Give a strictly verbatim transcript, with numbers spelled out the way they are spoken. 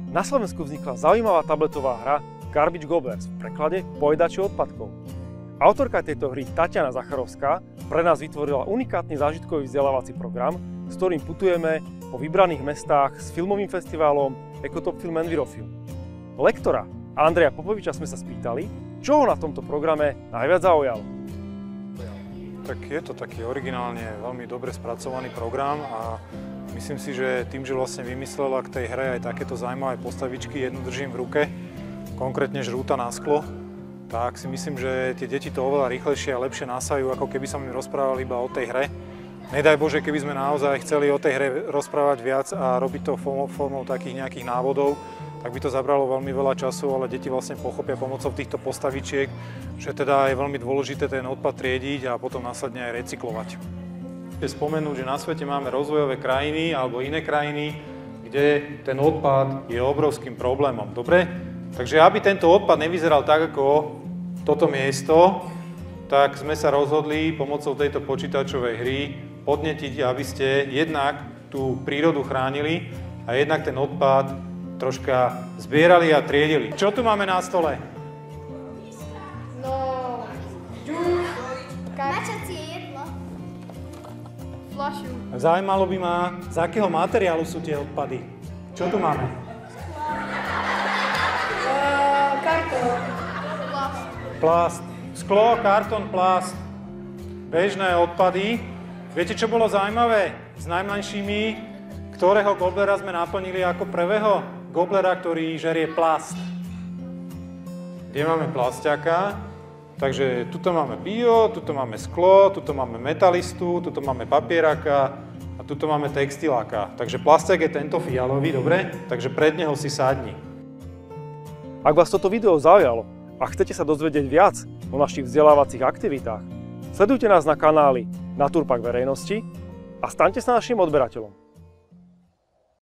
Na Slovensku vznikla zaujímavá tabletová hra Garbage Gobblers, v preklade Pojedači odpadkov. Autorka tejto hry Tatiana Zacharovská pre nás vytvorila unikátny zážitkový vzdelávací program, s ktorým putujeme po vybraných mestách s filmovým festivalom Ecotop Film Envirofilm. Lektora Andreja Popoviča sme sa spýtali, čo ho na tomto programe najviac zaujalo. Tak je to taký originálne veľmi dobre spracovaný program a myslím si, že tým, že vlastne vymyslela k tej hre aj takéto zaujímavé postavičky, jednu držím v ruke, konkrétne žrúta na sklo, tak si myslím, že tie deti to oveľa rýchlejšie a lepšie nasajú, ako keby som im rozprával iba o tej hre. Nedaj Bože, keby sme naozaj chceli o tej hre rozprávať viac a robiť to formou, formou takých nejakých návodov, tak by to zabralo veľmi veľa času, ale deti vlastne pochopia pomocou týchto postavičiek, že teda je veľmi dôležité ten odpad triediť a potom následne aj recyklovať. Chcem spomenúť, že na svete máme rozvojové krajiny alebo iné krajiny, kde ten odpad je obrovským problémom. Dobre? Takže aby tento odpad nevyzeral tak ako toto miesto, tak sme sa rozhodli pomocou tejto počítačovej hry podnetiť, aby ste jednak tú prírodu chránili a jednak ten odpad troška zbierali a triedili. Čo tu máme na stole? No, džús, mačacie jedlo, fľašu. Zaujímalo by ma, z akého materiálu sú tie odpady. Čo tu máme? Uh, kartón. Plast. Plast. Sklo, kartón, plast. Bežné odpady. Viete, čo bolo zaujímavé? S najmenšími, ktorého goblera sme naplnili ako prvého? Goblera, ktorý žerie plast. Kde máme plastiaka? Takže tuto máme bio, tuto máme sklo, tuto máme metalistu, tuto máme papieraka a tuto máme textiláka. Takže plastiak je tento fialový, dobre? Takže pred neho si sadni. Ak vás toto video zaujalo a chcete sa dozvedieť viac o našich vzdelávacích aktivitách, sledujte nás na kanáli Naturpark verejnosti a staňte sa našim odberateľom.